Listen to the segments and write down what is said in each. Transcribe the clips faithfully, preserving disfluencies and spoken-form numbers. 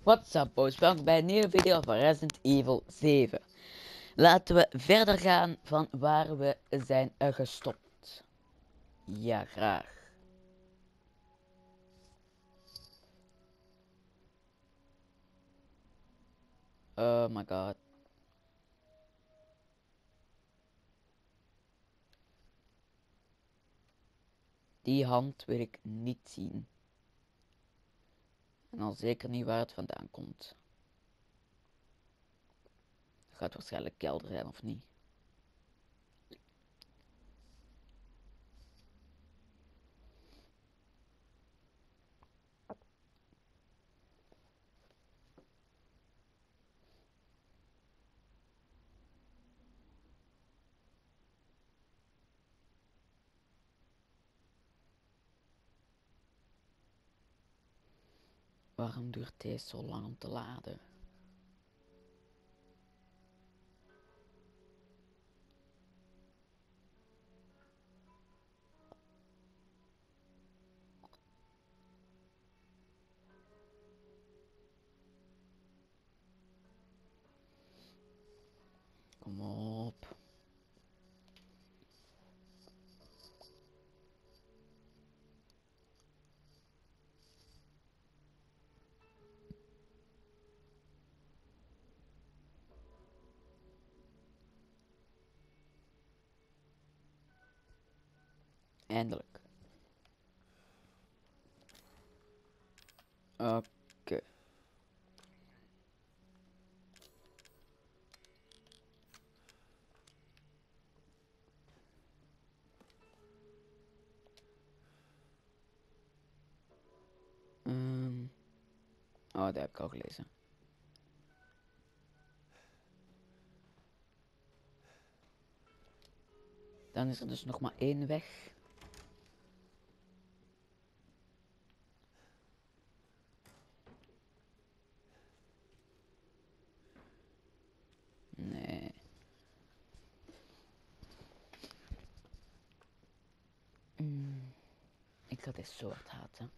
What's up boys, welkom bij een nieuwe video van Resident Evil zeven. Laten we verder gaan van waar we zijn gestopt. Ja, graag. Oh my god. Die hand wil ik niet zien. En al zeker niet waar het vandaan komt. Het gaat waarschijnlijk kelder zijn of niet. Waarom duurt deze zo lang om te laden? Kom op. Eindelijk. Oké. Okay. Um. Oh, dat heb ik al gelezen. Dan is er dus nog maar één weg. Nee. Mm. Ik ga dit soort haten.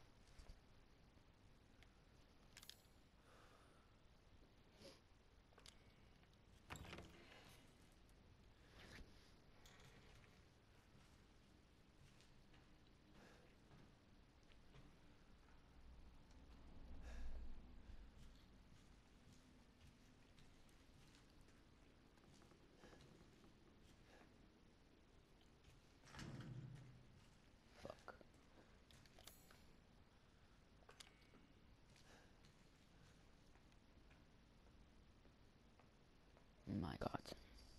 My god.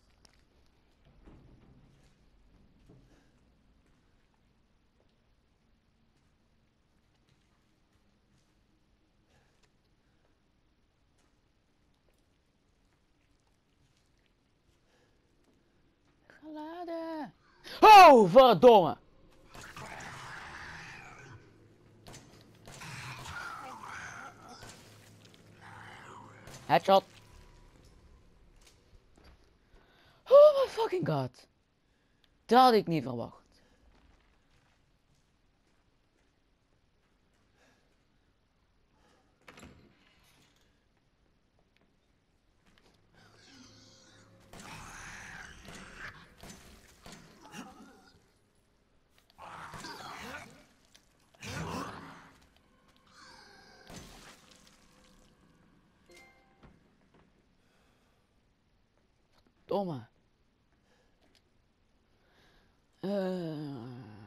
Geladen. Oh, verdomme. Headshot. Oh my fucking god. Dat had ik niet verwacht. Domme. Uh...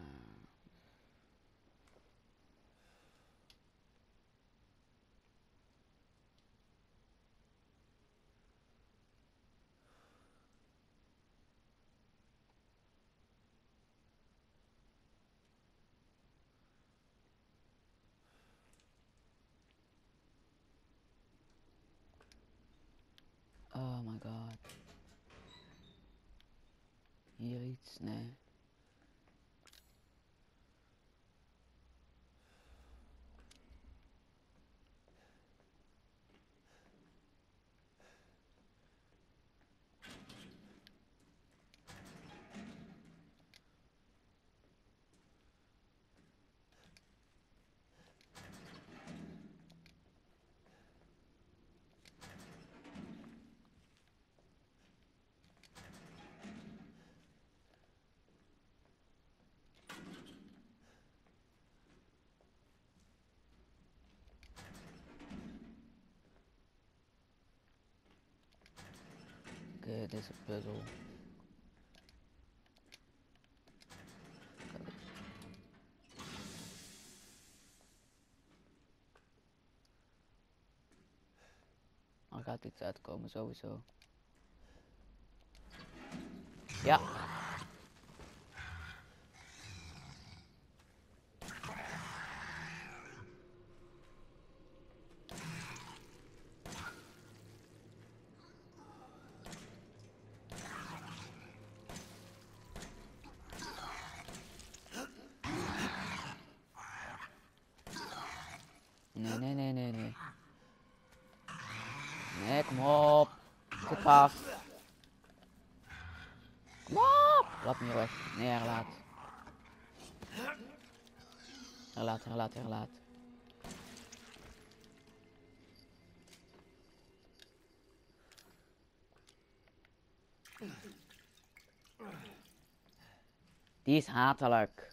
Oh my god. Hier iets? Nee. met deze puzzel. Er gaat iets uitkomen sowieso. Ja. Nee, nee, nee, nee, nee. Nee, kom op. Zit vast. Kom op. Laat me hier weg. Nee, herlaat. Herlaat, herlaat, herlaat. Die is hatelijk.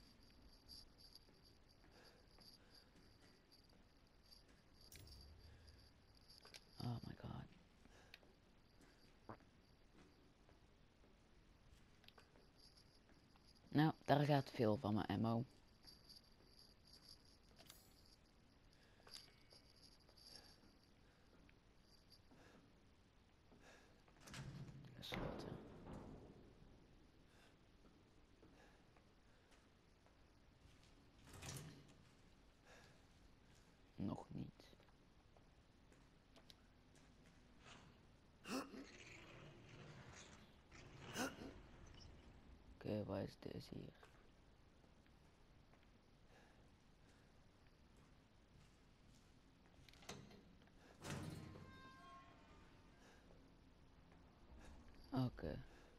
Oh my god. Nou, daar gaat veel van mijn ammo. Gesloten. Nog niet. Oké, okay, waar is deze hier? Oké. Okay.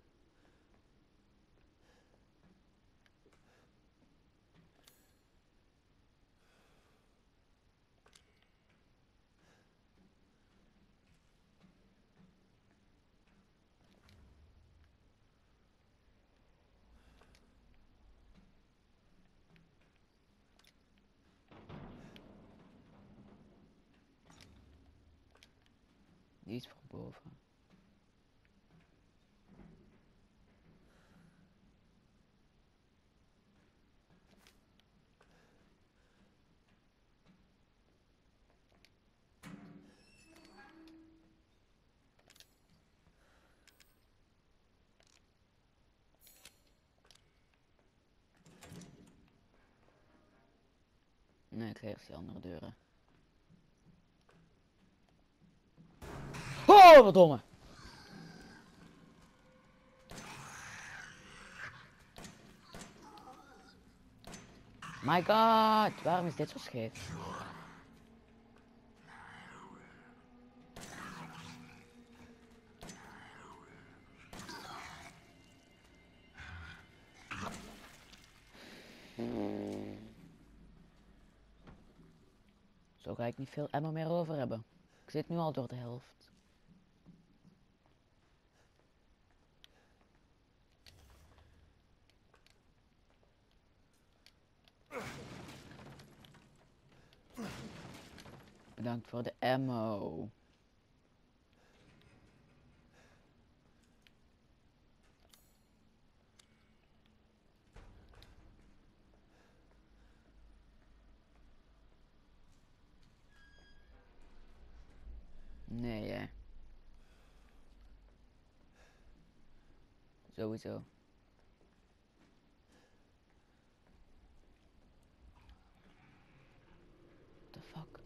Die is voor boven. Nee, ik ga eerst die andere deuren. Oh, wat domme! My god, waarom is dit zo scheef? Zo ga ik niet veel ammo meer over hebben. Ik zit nu al door de helft. Bedankt voor de ammo. Nee, hè. Sowieso. What the fuck?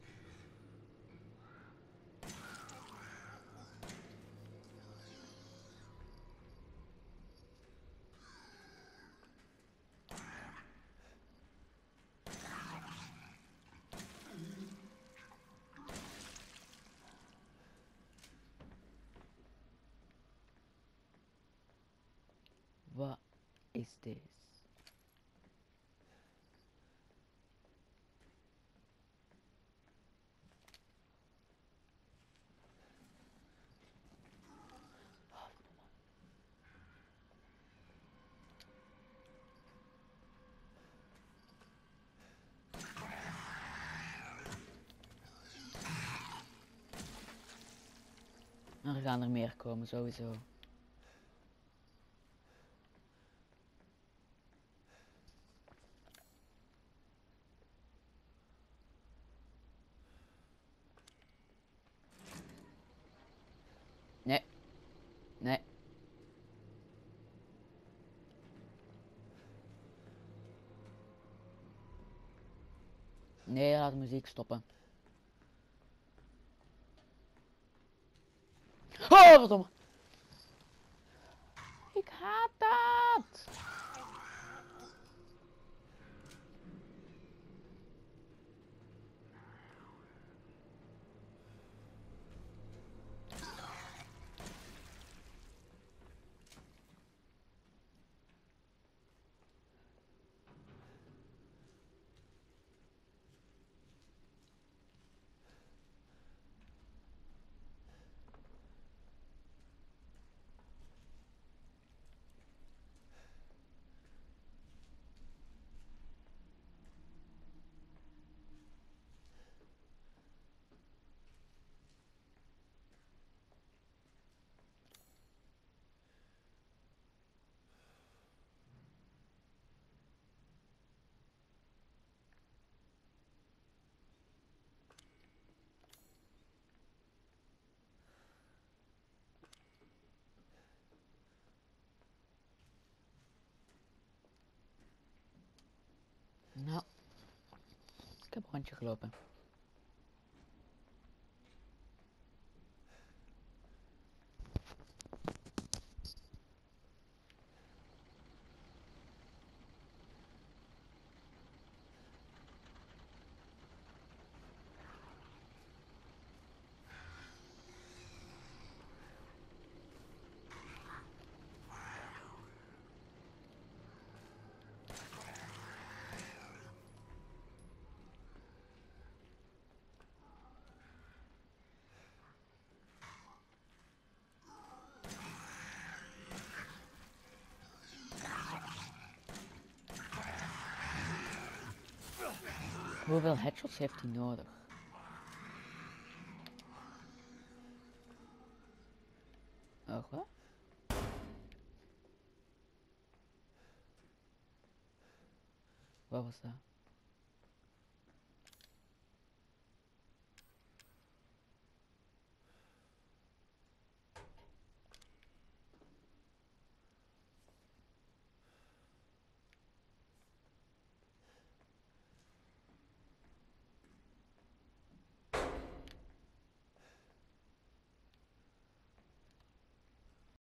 Wat is dit? Er gaan er meer komen, sowieso. Nee. Nee. Nee, laat de muziek stoppen. Oh, verdomme. Ik haat dat. Nou, ik heb een rondje gelopen. Hoeveel headshots heeft hij nodig? Oh, wat? Wat was dat?